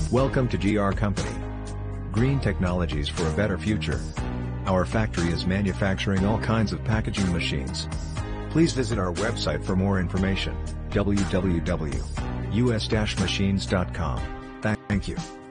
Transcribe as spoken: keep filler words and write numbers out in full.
Welcome to G R Company. Green technologies for a better future. Our factory is manufacturing all kinds of packaging machines. Please visit our website for more information, w w w dot u s dash machines dot com. Thank you.